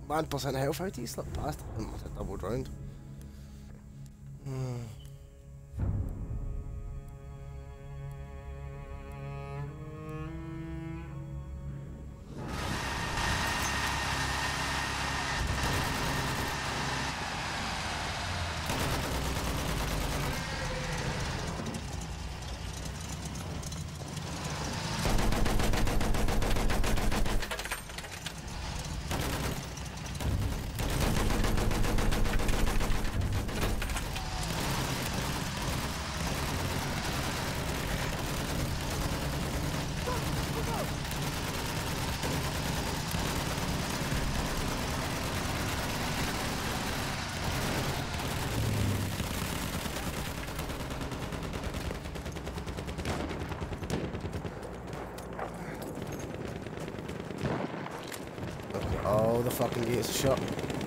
1% health. How do you slip past it? I must have doubled round. Oh, the fucking gates are shut.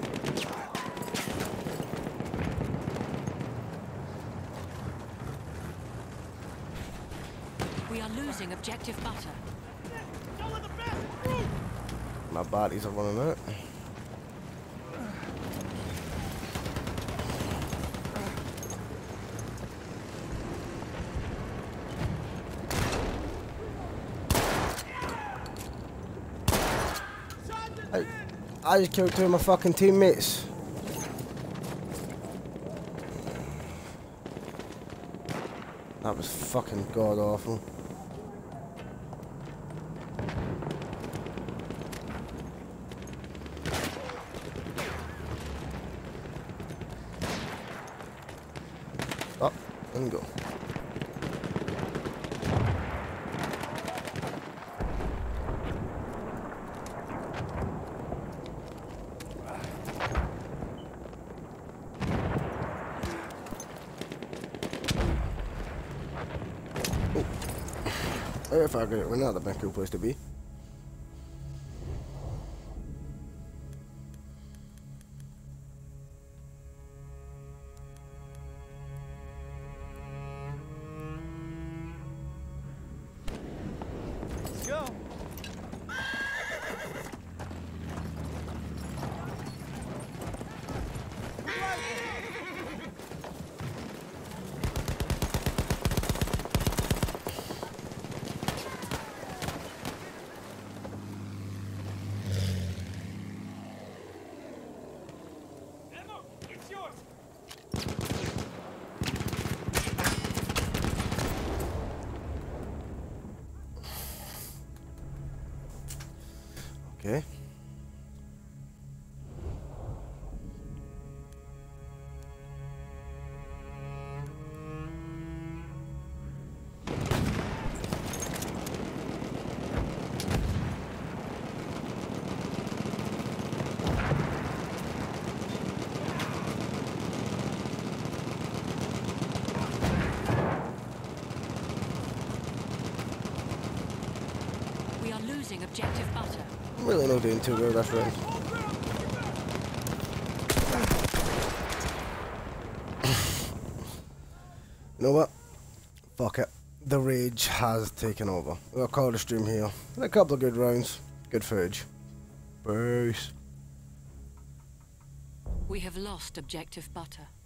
We are losing objective butter. My bodies are running out. I just killed two of my fucking teammates. That was fucking god awful. Oh, let me go. If I get it, we're not the best cool place to be. Let's go. Okay. We are losing objective butter. I'm really not doing too well that round. You know what? Fuck it. The rage has taken over. We'll call the stream here. A couple of good rounds. Good footage. Peace. We have lost objective butter.